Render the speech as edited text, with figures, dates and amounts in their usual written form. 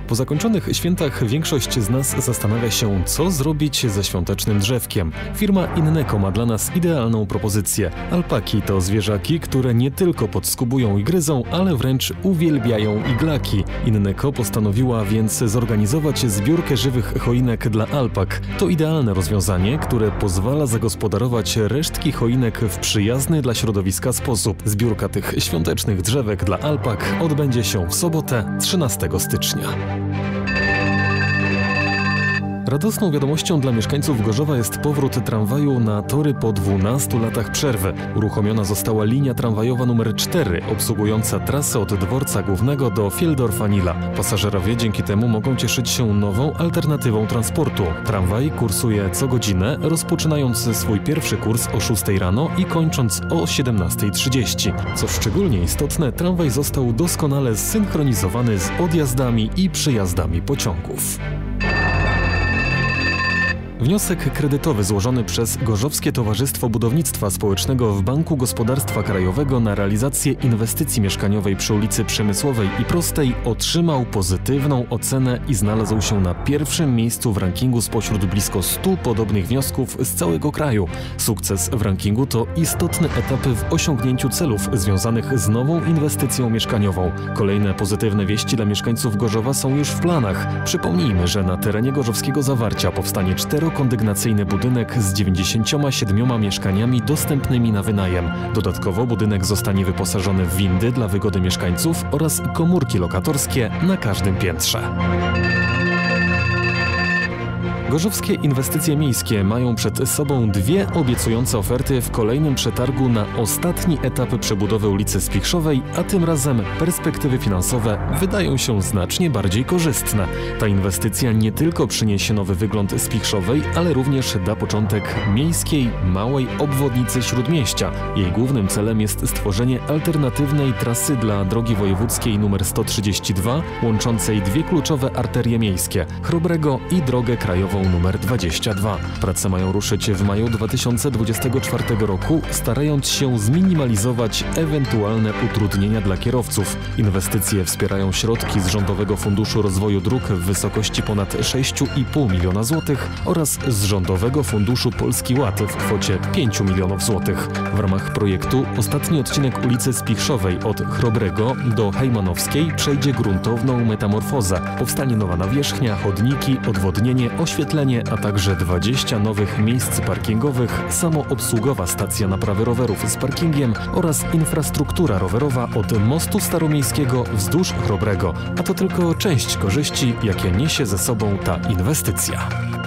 Po zakończonych świętach większość z nas zastanawia się, co zrobić ze świątecznym drzewkiem. Firma Inneco ma dla nas idealną propozycję. Alpaki to zwierzaki, które nie tylko podskubują i gryzą, ale wręcz uwielbiają iglaki. Inneco postanowiła więc zorganizować zbiórkę żywych choinek dla alpak. To idealne rozwiązanie, które pozwala zagospodarować resztki choinek w przyjazny dla środowiska sposób. Zbiórka tych świątecznych drzewek dla alpak odbędzie się w sobotę 13 stycznia. Radosną wiadomością dla mieszkańców Gorzowa jest powrót tramwaju na tory po 12 latach przerwy. Uruchomiona została linia tramwajowa nr 4, obsługująca trasę od dworca głównego do Fieldorfa-Nila. Pasażerowie dzięki temu mogą cieszyć się nową alternatywą transportu. Tramwaj kursuje co godzinę, rozpoczynając swój pierwszy kurs o 6 rano i kończąc o 17:30. Co szczególnie istotne, tramwaj został doskonale zsynchronizowany z odjazdami i przyjazdami pociągów. Wniosek kredytowy złożony przez Gorzowskie Towarzystwo Budownictwa Społecznego w Banku Gospodarstwa Krajowego na realizację inwestycji mieszkaniowej przy ulicy Przemysłowej i Prostej otrzymał pozytywną ocenę i znalazł się na pierwszym miejscu w rankingu spośród blisko 100 podobnych wniosków z całego kraju. Sukces w rankingu to istotny etap w osiągnięciu celów związanych z nową inwestycją mieszkaniową. Kolejne pozytywne wieści dla mieszkańców Gorzowa są już w planach. Przypomnijmy, że na terenie gorzowskiego Zawarcia powstanie 4-kondygnacyjny budynek z 97 mieszkaniami dostępnymi na wynajem. Dodatkowo budynek zostanie wyposażony w windy dla wygody mieszkańców oraz komórki lokatorskie na każdym piętrze. Gorzowskie inwestycje miejskie mają przed sobą dwie obiecujące oferty w kolejnym przetargu na ostatni etap przebudowy ulicy Spichrzowej, a tym razem perspektywy finansowe wydają się znacznie bardziej korzystne. Ta inwestycja nie tylko przyniesie nowy wygląd Spichrzowej, ale również da początek miejskiej, małej obwodnicy Śródmieścia. Jej głównym celem jest stworzenie alternatywnej trasy dla drogi wojewódzkiej nr 132, łączącej dwie kluczowe arterie miejskie – Chrobrego i drogę krajową nr 22. Prace mają ruszyć w maju 2024 roku, starając się zminimalizować ewentualne utrudnienia dla kierowców. Inwestycje wspierają środki z Rządowego Funduszu Rozwoju Dróg w wysokości ponad 6,5 miliona złotych oraz z Rządowego Funduszu Polski Ład w kwocie 5 milionów złotych. W ramach projektu ostatni odcinek ulicy Spichrzowej od Chrobrego do Hejmanowskiej przejdzie gruntowną metamorfozę. Powstanie nowa nawierzchnia, chodniki, odwodnienie, oświetlenie, a także 20 nowych miejsc parkingowych, samoobsługowa stacja naprawy rowerów z parkingiem oraz infrastruktura rowerowa od mostu staromiejskiego wzdłuż Chrobrego. A to tylko część korzyści, jakie niesie ze sobą ta inwestycja.